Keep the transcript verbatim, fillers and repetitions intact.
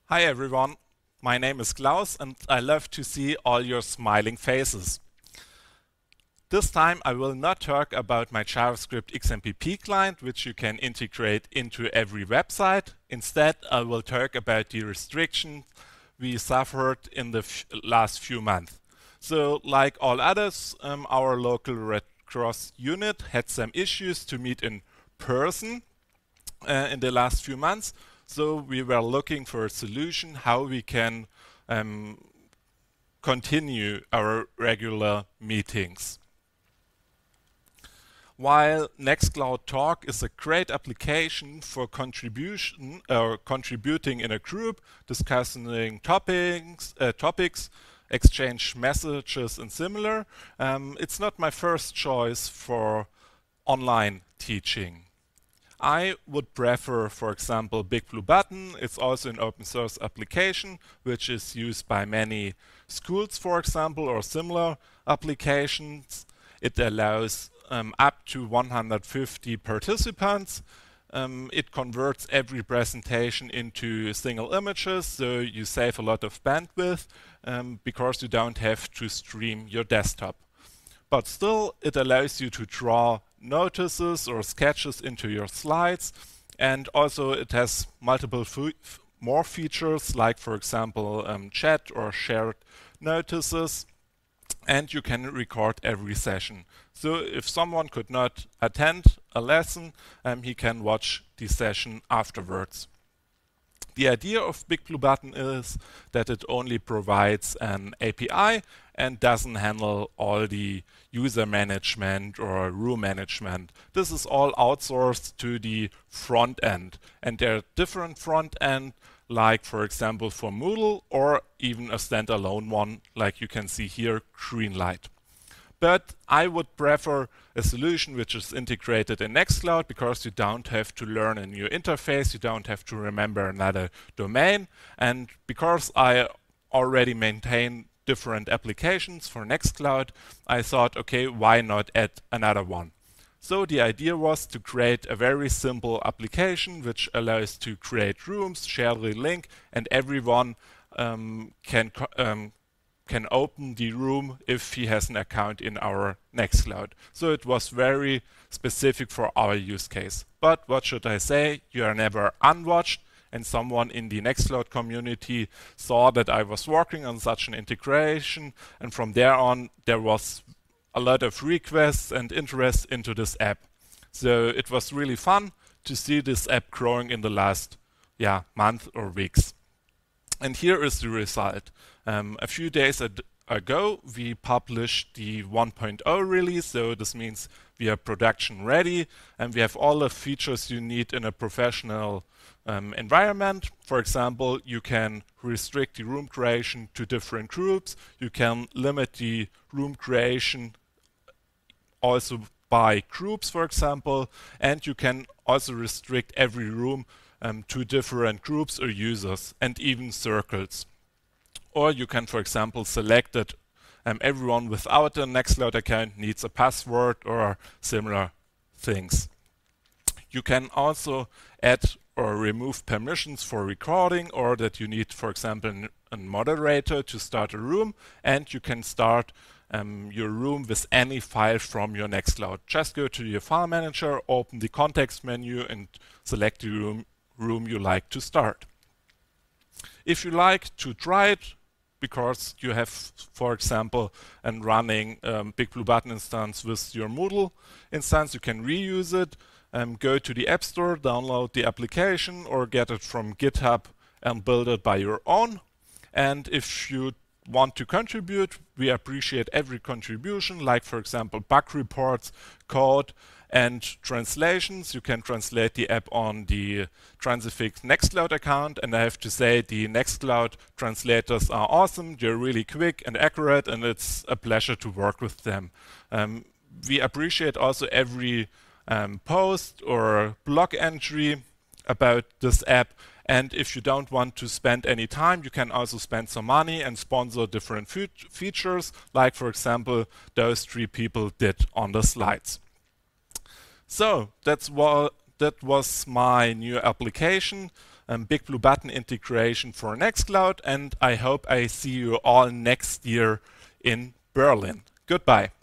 Hi everyone, my name is Klaus and I love to see all your smiling faces. This time I will not talk about my JavaScript X M P P client, which you can integrate into every website. Instead, I will talk about the restrictions we suffered in the f last few months. So, like all others, um, our local Red Cross unit had some issues to meet in person uh, in the last few months. So we were looking for a solution how we can um, continue our regular meetings. While Nextcloud Talk is a great application for contribution or uh, contributing in a group, discussing topics, uh, topics, exchange messages and similar, um, it's not my first choice for online teaching. I would prefer, for example, Big Blue Button. It's also an open source application which is used by many schools, for example, or similar applications. It allows um, up to one hundred fifty participants. Um, it converts every presentation into single images, so you save a lot of bandwidth um, because you don't have to stream your desktop. But still, it allows you to draw notices or sketches into your slides, and also it has multiple more features, like for example um, chat or shared notices, and you can record every session. So if someone could not attend a lesson, um, he can watch the session afterwards. The idea of Big Blue Button is that it only provides an A P I and doesn't handle all the user management or room management. This is all outsourced to the front end. And there are different front end, like for example for Moodle, or even a standalone one, like you can see here, Greenlight. But I would prefer a solution which is integrated in Nextcloud because you don't have to learn a new interface, you don't have to remember another domain, and because I already maintain different applications for Nextcloud, I thought, okay, why not add another one? So the idea was to create a very simple application which allows to create rooms, share the link, and everyone um, can um, can open the room if he has an account in our Nextcloud. So it was very specific for our use case. But what should I say? You are never unwatched, and someone in the Nextcloud community saw that I was working on such an integration, and from there on there was a lot of requests and interest into this app. So it was really fun to see this app growing in the last yeah, month or weeks. And here is the result. Um, a few days ad ago, we published the one point oh release, so this means we are production ready and we have all the features you need in a professional um, environment. For example, you can restrict the room creation to different groups. You can limit the room creation also by groups, for example, and you can also restrict every room Um, to different groups or users, and even circles. Or you can, for example, select that um, everyone without a Nextcloud account needs a password or similar things. You can also add or remove permissions for recording, or that you need, for example, a moderator to start a room, and you can start um, your room with any file from your Nextcloud. Just go to your file manager, open the context menu, and select the room room you like to start. If you like to try it, because you have, for example, a running um, Big Blue Button instance with your Moodle instance, you can reuse it. Um, go to the App Store, download the application, or get it from GitHub and build it by your own. And if you want to contribute, we appreciate every contribution, like for example bug reports, code, and translations. You can translate the app on the Transifex Nextcloud account, and I have to say the Nextcloud translators are awesome. They're really quick and accurate, and it's a pleasure to work with them. Um, we appreciate also every um, post or blog entry about this app. And if you don't want to spend any time, you can also spend some money and sponsor different fe features, like for example those three people did on the slides. So that's what that was my new application. um, Big Blue Button integration for Nextcloud, and I hope I see you all next year in Berlin. Goodbye.